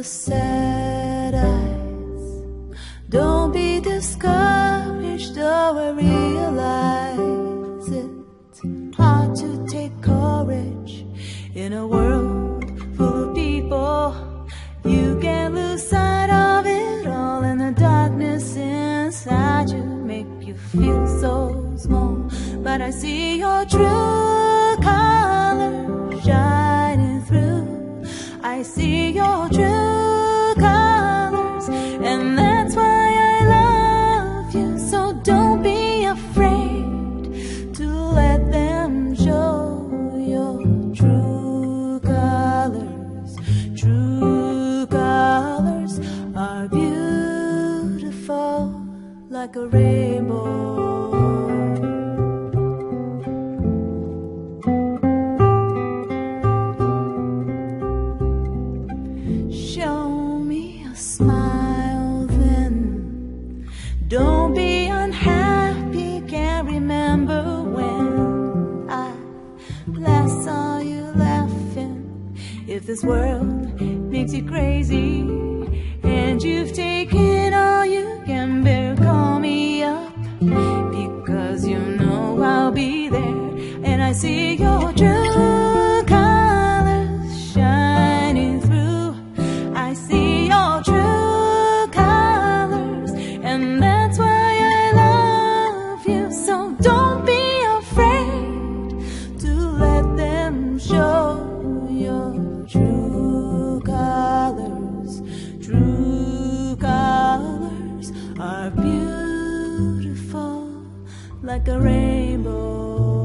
sad eyes. Don't be discouraged, though I realize it's hard to take courage in a world full of people. You can't lose sight of it all, and the darkness inside you make you feel so small. But I see your true colors shining through. I see your true colors, and that's why I love you. So don't be afraid to let them show your true colors. True colors are beautiful like a rainbow. Smile then. Don't be unhappy. Can't remember when I last saw you laughing. If this world makes you crazy and you've taken all you can bear, call me up, because you know I'll be there. And I see your true colors shining through. I see your true colors, and that's why I love you. So don't be afraid to let them show your true colors. True colors are beautiful like a rainbow.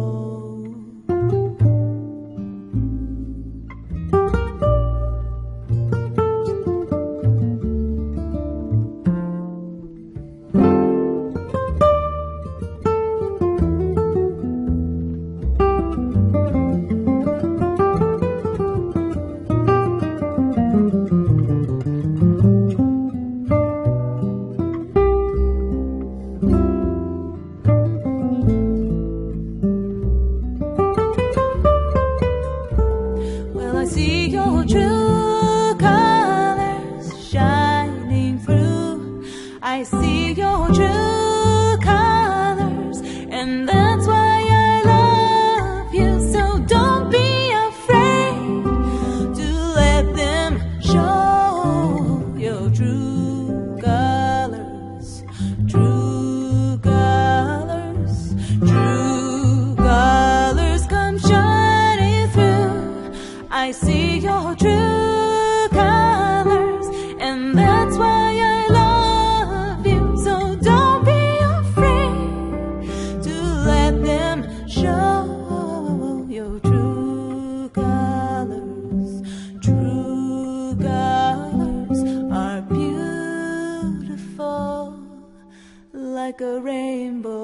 I see your true colors shining through. I see your true colors, and that's why I love you. So don't be afraid to let them show your true colors. True colors, true colors come shining through. I see your true colors, and that's why I love you. So don't be afraid to let them show your true colors. True colors are beautiful like a rainbow.